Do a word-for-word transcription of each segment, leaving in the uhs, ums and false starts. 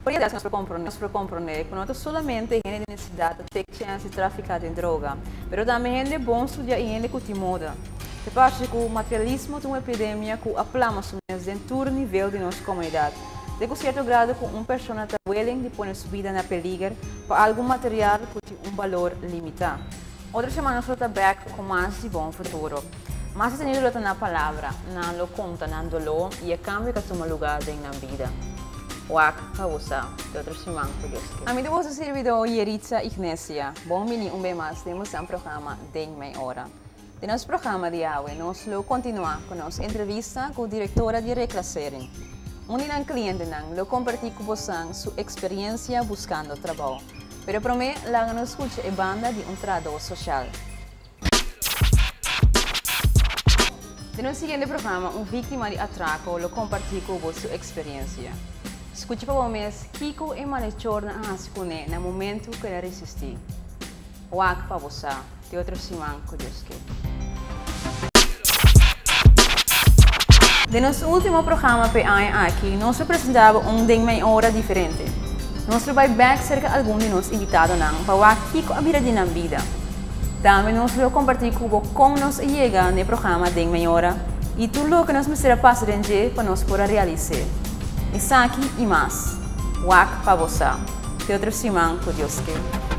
Porque nós compreendemos que não é somente a necessidade de ter chance de traficar em droga, mas também é bom estudar e é que moda. De parte que o materialismo de uma epidemia que aplama em todo nível de nossa comunidade. De um certo grado, que uma pessoa está willing de pôr sua vida na peligro para algum material que tem um valor limitado. Outra semana nós estamos back com mais de bom futuro. Mas se tenido na palavra, não lo conta, não dolor e é cambio que toma lugar na vida. Wak, pausa, de outra semana por Deus. A mim depois do servidor Jeritsa Ignacia, bom mini um bem mais, temos um programa de meia hora. De nosso programa de hoje, nós vamos continuar com nossa entrevista com a diretora de reclassering. Um de cliente não compartilha com vocês sua experiência buscando trabalho. Pero para mim, lá nos escuta a banda de um trabalho social. De nosso seguinte programa, uma vítima de atraco lo compartilha com você sua experiência. Escute para vocês, Kiko é malhechor na ascune no momento que ele resistiu. Wak para você, de outra semana com Deus que. De nosso último programa P A aqui, nós apresentamos um de meia hora diferente. Nós vai back cerca de alguns de nossos invitados para Wak Kiko a vida de na vida. Também nós vamos compartilhar com nós e chegar no programa de meia hora e tudo o que nós precisamos passar em dia para nós poder realizar. Isso aqui e mais. Wak para você. De outra semana com Deus que.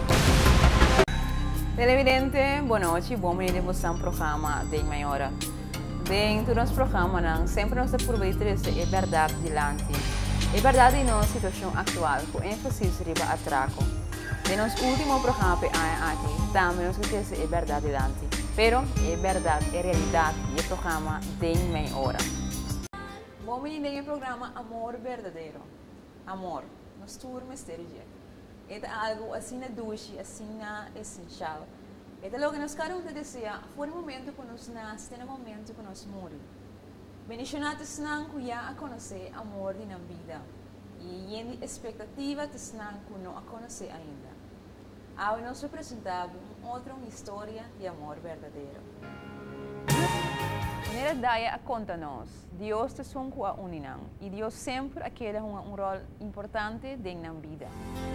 Televidente, boa noite. Bom dia de você um programa de meia hora. Dentro do nosso programa, sempre nós aproveitamos a verdade dilante. A verdade em nossa situação atual, com ênfase sobre o atraco. No nosso último programa aqui, também nós temos a verdade dilante. Pero a verdade, a realidade e o programa de meia hora. Bom, menino, o programa Amor Verdadeiro. Amor, nós turma mistério. É algo assim na duche, assim na essencial. É logo que nós cada um deseja, foi o momento que nós nascemos, é o momento que nós morremos. Bendicionados não que já a conhecer amor na vida. E em expectativa de não que não a conhecer ainda. Agora nós apresentamos uma outra história de amor verdadeiro. Nessa dia a conta-nos, Deus te son com a uninão e Deus sempre aquele um, um rol importante na vida.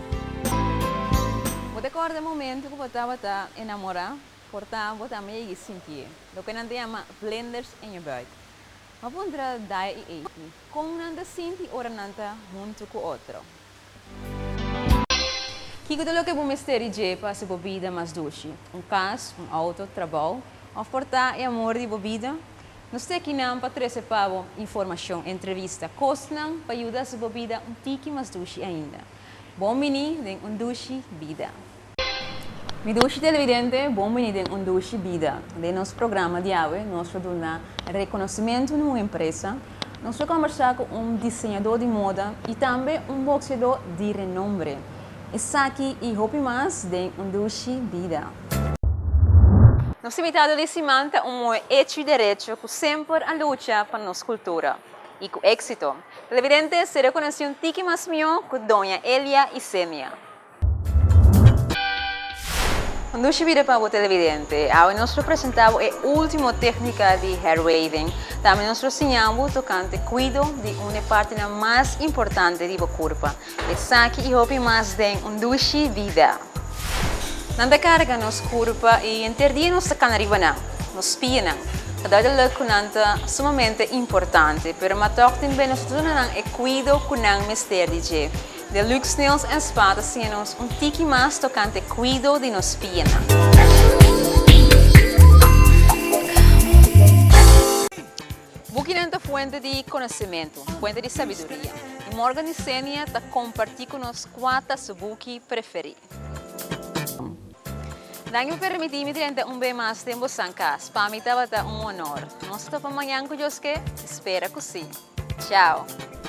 Vou recordar o momento que eu estava enamorada, portanto, eu também sentia. O que não chama blenders em o buik. Mas vou entrar daí e aí, como não te sente ou não junto com o outro. Kiko de lo que é um mistério de para se bebida mais doce. Um caso, um auto, trabalho, a portar e amor de bebida. Nós temos aqui para trazer para informação, entrevista, costam para ajudar a se bebida um tique mais doce ainda. Bom menino, tem um doce vida. Mi doce televidente, bom menino, tem um doce vida. De nosso programa de hoje, nós vamos dar reconhecimento numa empresa. Nós vamos conversar com um desenhador de moda e também um boxeador de renome. Está aqui e hope mais de um doce vida. Nosso invitado de Simanta é um hecho direito que sempre a luta para nossa cultura. E com êxito. Televidente se reconhece um tique mais meu com Dona Elia e Sêmia. Quando eu cheguei para o televidente, hoje nós apresentamos a última técnica de hair waving. Também nós ensinamos tocante cuido de uma parte mais importante do corpo. Essa aqui e hope mais de um doce vida. Nanda carga nos corpo e interdia nos canariba nos pia. Cada look nanta sumamente importante, pero matok tin bem nós tudo nang e cuido com nang mistério de de lux nails and spa nos um tique mais tocante cuido de nos pia. Buki nanta fuente de conhecimento, fuente de sabedoria. E Morgan e Sênia ta compartilhar com nós quatro seu buki preferido. Daqui me permitir me um bem mais tempo sem casa. Para mim estava um honor. Nós estamos amanhã com Deus que espera que sim. Tchau.